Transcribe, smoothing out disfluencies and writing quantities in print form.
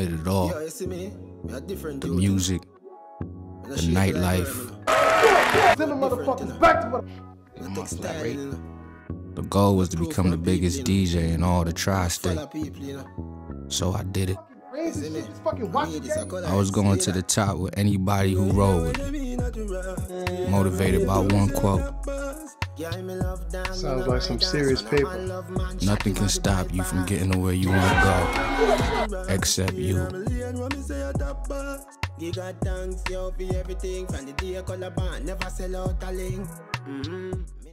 wanted it all. The music, the nightlife. The goal was to become the biggest DJ in all the tri-state. So I did it. I was going to the top with anybody who rolled with me. Motivated by one quote. Sounds like some serious paper. Nothing can stop you from getting to where you want to go, except you. Give God thanks, yo, for everything. From the day I call a band, never sell out a link.